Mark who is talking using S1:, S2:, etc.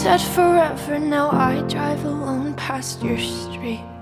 S1: said forever, now I drive alone past your street.